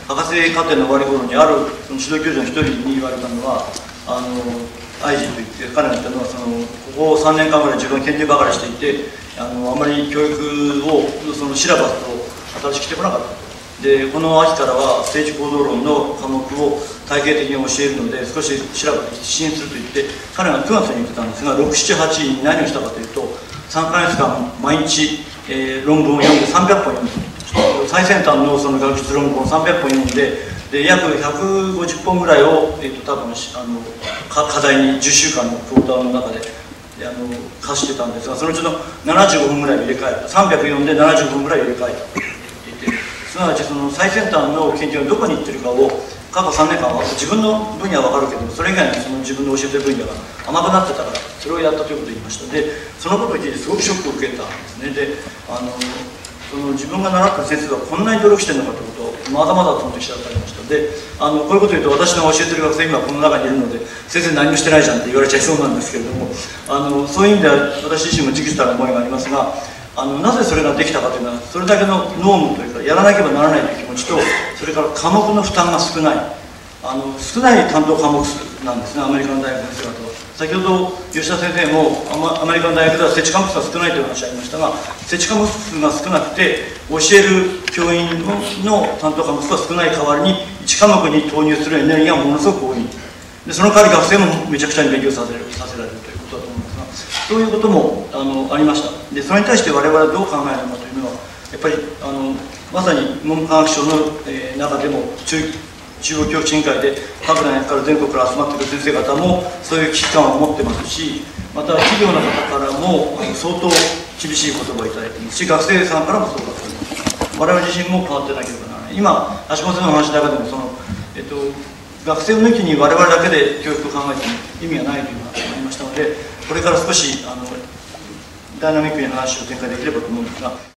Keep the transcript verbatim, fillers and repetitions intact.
博士課程の終わり頃にあるその指導教授の一人に言われたのは、あのアイジーといって彼が言ったのは、そのここさんねんかんぐらい自分は研究ばかりしていて、あのあまり教育をそのシラバスを新しくしてこなかった。でこの秋からは政治行動論の科目を体系的に教えるので少しシラバス支援すると言って、彼がくがつに言ってたんですが、ろく、しち、はちに何をしたかというと、さんかげつかん毎日、えー、論文を読んでさんびゃっぽん読むと、最先端のその学術論文をさんびゃっぽん読んで、で約ひゃくごじゅっぽんぐらいを、えー、と多分あの課題にじゅっしゅうかんのクォーターの中であの課してたんですが、そのうちのななじゅうごふんぐらいを入れ替えた、さんびゃく読んでななじゅうごふんぐらいを入れ替えたと言って、すなわちその最先端の研究がどこに行ってるかを過去さんねんかんは自分の分野は分かるけど、それ以外のその自分の教えてる分野が甘くなってたから、それをやったということを言いました。でそのことを聞いてすごくショックを受けたんですね。であのその自分が習った先生がこんなに努力してるのかということをまだまだその時知らされました。であのこういうことを言うと、私の教えてる学生今この中にいるので、先生何もしてないじゃんって言われちゃいそうなんですけれども、あのそういう意味では私自身もじくじたる思いがありますが、あのなぜそれができたかというのは、それだけのノームというかやらなければならないという気持ちと、それから科目の負担が少ない、あの少ない担当科目数なんですね、アメリカの大学の先生方は。先ほど吉田先生もアメリカの大学では設置科目数が少ないという話がありましたが、設置科目数が少なくて教える教員の担当科目数が少ない代わりにいち科目に投入するエネルギーがものすごく多い。でその代わり学生もめちゃくちゃに勉強させるさせられるということだと思うんですが、そういうこともあのありました。でそれに対して我々はどう考えるのかというのは、やっぱりあのまさに文部科学省の、えー、中でも中中央教育委員会で各大学から全国から集まっている先生方もそういう危機感を持ってますし、また企業の方からも相当厳しい言葉をいただいていますし、学生さんからもそうだと思います。我々自身も変わってなければならない。今橋本先生の話の中でもその、えっと、学生を抜きに我々だけで教育を考えても意味がないという話がありましたので、これから少しあのダイナミックに話を展開できればと思うんですが。